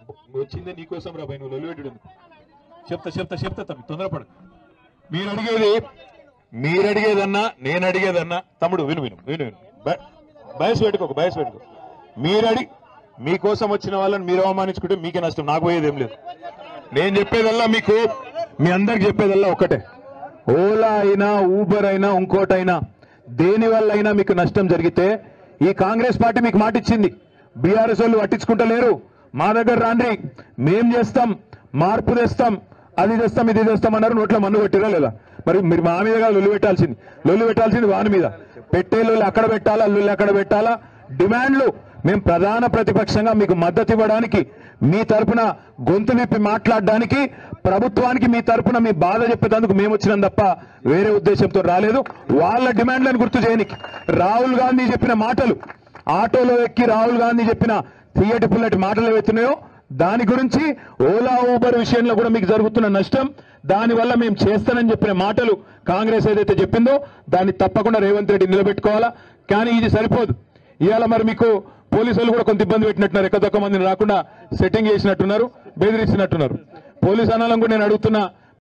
వచ్చిందే నీకోసం రా భయ్, నువ్వు లొల్లిపెట్టాడు. చెప్తా తమ్మి, తొందరపడు. మీరు అడిగేదన్నా నేను అడిగేదన్నా తమ్ముడు విను బయసు పెట్టుకో. మీకోసం వచ్చిన వాళ్ళని మీరు అవమానించుకుంటే మీకే నష్టం, నాకు పోయేదేం లేదు. నేను చెప్పేదల్లా మీకు, మీ అందరికి చెప్పేదల్లా ఒక్కటే, ఓలా అయినా ఊబర్ అయినా ఇంకోటైనా దేనివల్ల అయినా మీకు నష్టం జరిగితే ఈ కాంగ్రెస్ పార్టీ మీకు మాట ఇచ్చింది, బీఆర్ఎస్ వాళ్ళు పట్టించుకుంటలేరు, మా దగ్గర రాండి, మేం చేస్తాం, మార్పు తెస్తాం, అది తెస్తాం ఇది తెస్తాం అన్నారు. నోట్లో మన్ను కొట్టిరా లేదా? మరి మీరు మా మీదగా లొల్లి పెట్టాల్సింది వాని మీద. పెట్టే లొల్లి అక్కడ పెట్టాలా, లొల్లి అక్కడ పెట్టాలా? డిమాండ్లు మేము ప్రధాన ప్రతిపక్షంగా మీకు మద్దతు ఇవ్వడానికి, మీ తరఫున గొంతు విప్పి మాట్లాడడానికి, ప్రభుత్వానికి మీ తరఫున మీ బాధ చెప్పేందుకు మేము వచ్చినాం తప్ప వేరే ఉద్దేశంతో రాలేదు. వాళ్ళ డిమాండ్లను గుర్తు చేయనికి రాహుల్ గాంధీ చెప్పిన మాటలు, ఆటోలో ఎక్కి రాహుల్ గాంధీ చెప్పిన తీయటి పుల్లటి మాటలు ఏవైతున్నాయో దాని గురించి, ఓలా ఊబర్ విషయంలో కూడా మీకు జరుగుతున్న నష్టం, దానివల్ల మేము చేస్తానని చెప్పిన మాటలు కాంగ్రెస్ ఏదైతే చెప్పిందో దాన్ని తప్పకుండా రేవంత్ రెడ్డి నిలబెట్టుకోవాలా. కానీ ఇది సరిపోదు. ఇవాళ మరి మీకు పోలీసులు కూడా కొంత ఇబ్బంది పెట్టినట్టున్నారు, ఎక్కదొక్క మందిని రాకుండా సెట్టింగ్ చేసినట్టున్నారు, బెదిరిస్తున్నట్టున్నారు. పోలీసు అనాలను కూడా నేను అడుగుతున్నా,